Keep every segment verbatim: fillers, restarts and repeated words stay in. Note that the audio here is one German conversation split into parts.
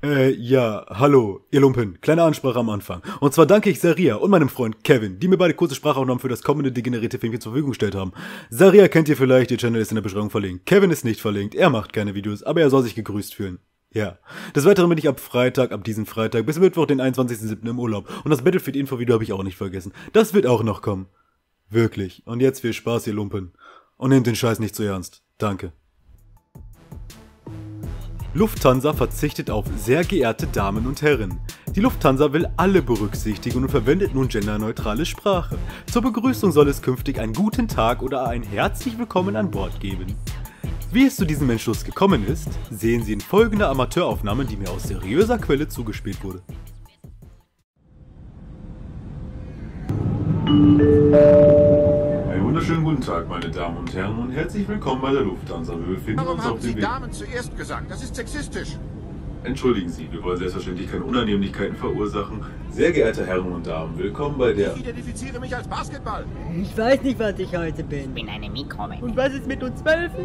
Äh, ja, hallo, ihr Lumpen. Kleine Ansprache am Anfang. Und zwar danke ich Saria und meinem Freund Kevin, die mir beide kurze Sprachaufnahmen für das kommende degenerierte Filmchen zur Verfügung gestellt haben. Saria kennt ihr vielleicht, ihr Channel ist in der Beschreibung verlinkt. Kevin ist nicht verlinkt, er macht keine Videos, aber er soll sich gegrüßt fühlen. Ja. Des Weiteren bin ich ab Freitag, ab diesem Freitag, bis Mittwoch, den einundzwanzigsten siebten im Urlaub. Und das Battlefield-Info-Video habe ich auch nicht vergessen. Das wird auch noch kommen. Wirklich. Und jetzt viel Spaß, ihr Lumpen. Und nehmt den Scheiß nicht zu ernst. Danke. Lufthansa verzichtet auf sehr geehrte Damen und Herren. Die Lufthansa will alle berücksichtigen und verwendet nun genderneutrale Sprache. Zur Begrüßung soll es künftig einen guten Tag oder ein herzlich willkommen an Bord geben. Wie es zu diesem Entschluss gekommen ist, sehen Sie in folgender Amateuraufnahme, die mir aus seriöser Quelle zugespielt wurde. Einen wunderschönen guten Tag, meine Damen und Herren, und herzlich willkommen bei der Lufthansa. Wir befinden Warum uns haben auf Sie dem Weg. Damen zuerst gesagt? Das ist sexistisch. Entschuldigen Sie, wir wollen selbstverständlich keine Unannehmlichkeiten verursachen. Sehr geehrte Herren und Damen, willkommen bei der... Ich identifiziere mich als Basketball. Ich weiß nicht, was ich heute bin. Ich bin eine Mikrowelle. Und was ist mit uns Wölfen?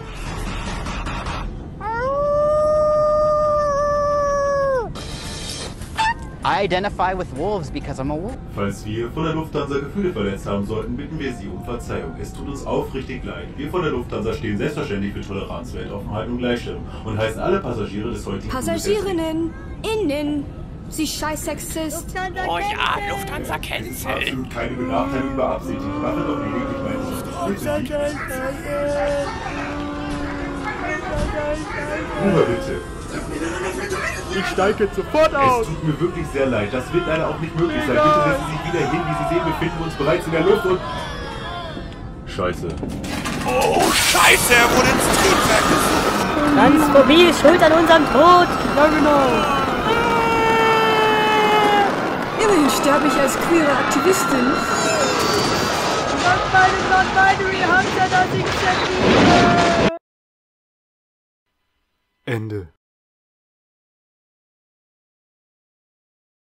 I identify with wolves because I'm a wolf. Falls wir von der Lufthansa Gefühle verletzt haben sollten, bitten wir Sie um Verzeihung. Es tut uns aufrichtig leid. Wir von der Lufthansa stehen selbstverständlich für Toleranz, Weltoffenheit und Gleichstellung und heißen alle Passagiere des heutigen Fluges Passagierinnen, innen, Sie scheiß Sexist. Oh ja, Lufthansa Cancel. absolut keine Benachteiligung beabsichtigt. Mache doch lediglich meine Bitte. Ruhe bitte. Ich steige jetzt sofort aus. Es tut mir wirklich sehr leid. Das wird leider auch nicht möglich sein. Bitte setzen Sie sich wieder hin. Wie Sie sehen, befinden wir uns bereits in der Luft und... Scheiße. Oh, Scheiße, er wurde ins Triebwerk gezogen. Transphobie ist schuld an unserem Tod. Ja, genau. Immerhin sterbe ich als queere Aktivistin. Non-binary, non-binary, haben ja das Initiative. Ende.